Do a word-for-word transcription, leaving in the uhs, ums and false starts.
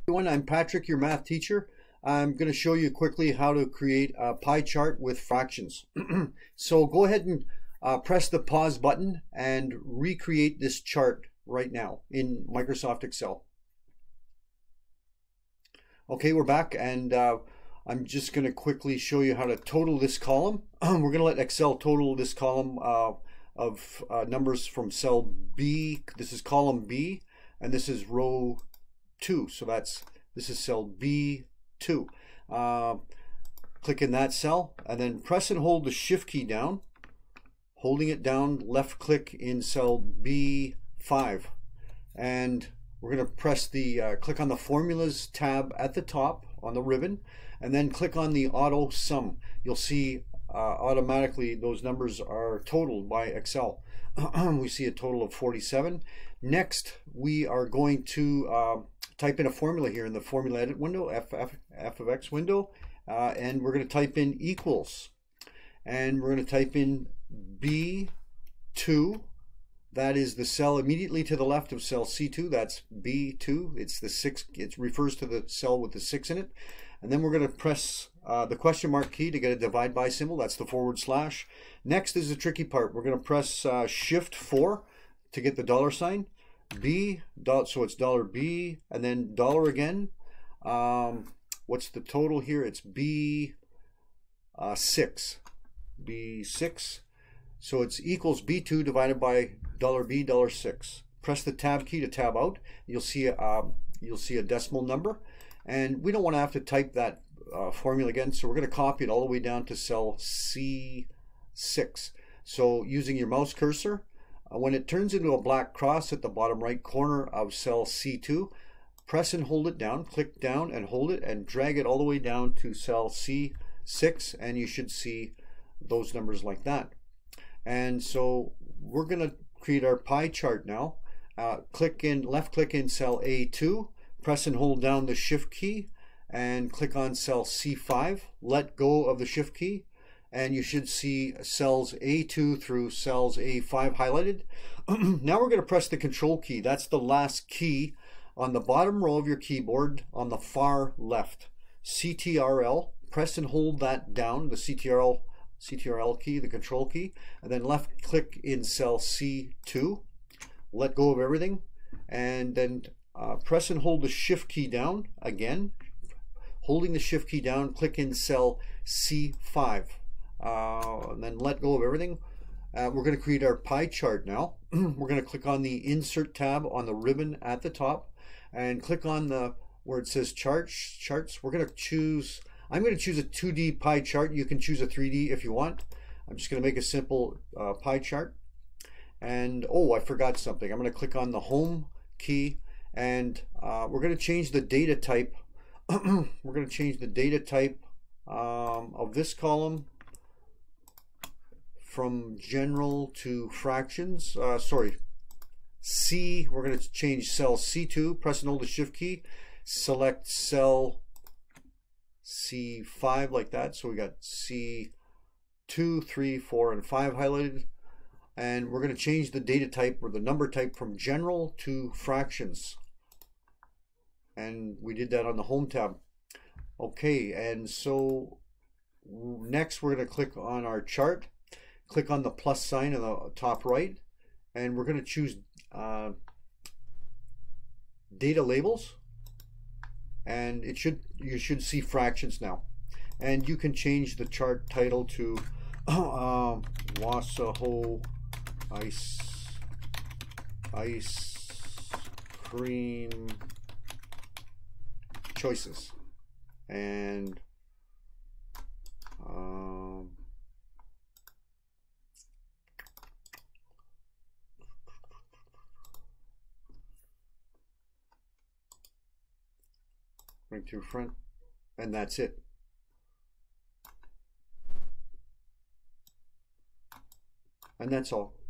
Everyone, I'm Patrick, your math teacher. I'm going to show you quickly how to create a pie chart with fractions. So go ahead and uh, press the pause button and recreate this chart right now in Microsoft Excel. Okay, we're back, and uh, I'm just going to quickly show you how to total this column. We're going to let Excel total this column uh, of uh, numbers from cell B. This is column B, and this is row two. So that's this is cell B two. Uh, click in that cell, and then press and hold the Shift key down. Holding it down, left click in cell B five, and we're going to press the uh, click on the Formulas tab at the top on the ribbon, and then click on the Auto Sum. You'll see uh, automatically those numbers are totaled by Excel. We see a total of forty-seven. Next, we are going to uh, type in a formula here in the Formula Edit window, F, F, F of X window, uh, and we're going to type in equals, and we're going to type in B two. That is the cell immediately to the left of cell C two. That's B two. It's the six. It refers to the cell with the six in it. And then we're going to press uh, the question mark key to get a divide by symbol. That's the forward slash. Next is the tricky part. We're going to press uh, Shift four to get the dollar sign. B dot. So it's dollar B and then dollar again. Um, what's the total here? It's B uh, six. B six. So it's equals B two divided by dollar B dollar six. Press the tab key to tab out. You'll see a, you'll see a decimal number, and we don't want to have to type that uh, formula again. So we're going to copy it all the way down to cell C six. So using your mouse cursor, uh, when it turns into a black cross at the bottom right corner of cell C two, press and hold it down. Click down and hold it and drag it all the way down to cell C six, and you should see those numbers like that. And so we're going to create our pie chart now. Uh, click in, left click in cell A two, press and hold down the Shift key, and click on cell C five. Let go of the Shift key, and you should see cells A two through cells A five highlighted. Now we're going to press the Control key. That's the last key on the bottom row of your keyboard on the far left. C T R L. Press and hold that down, the C T R L C T R L key, the Control key, and then left click in cell C two, let go of everything, and then uh, press and hold the Shift key down again. Holding the Shift key down, click in cell C five, uh, and then let go of everything. Uh, we're going to create our pie chart now. We're going to click on the Insert tab on the ribbon at the top, and click on the where it says Charts. Charts. We're going to choose. I'm going to choose a two D pie chart. You can choose a three D if you want. I'm just going to make a simple uh, pie chart. And oh, I forgot something. I'm going to click on the Home key, and uh, we're going to change the data type. We're going to change the data type um, of this column from general to fractions. Uh, sorry, C. We're going to change cell C two. Press and hold the Shift key. Select cell C five like that. So we got C two, three, four, and five highlighted. And we're going to change the data type or the number type from general to fractions. And we did that on the Home tab. Okay, and so next we're going to click on our chart. Click on the plus sign on the top right. And we're going to choose uh, data labels. And it should you should see fractions now, and you can change the chart title to uh, Wasaho ice ice cream choices, and um, bring to front, and that's it. And that's all.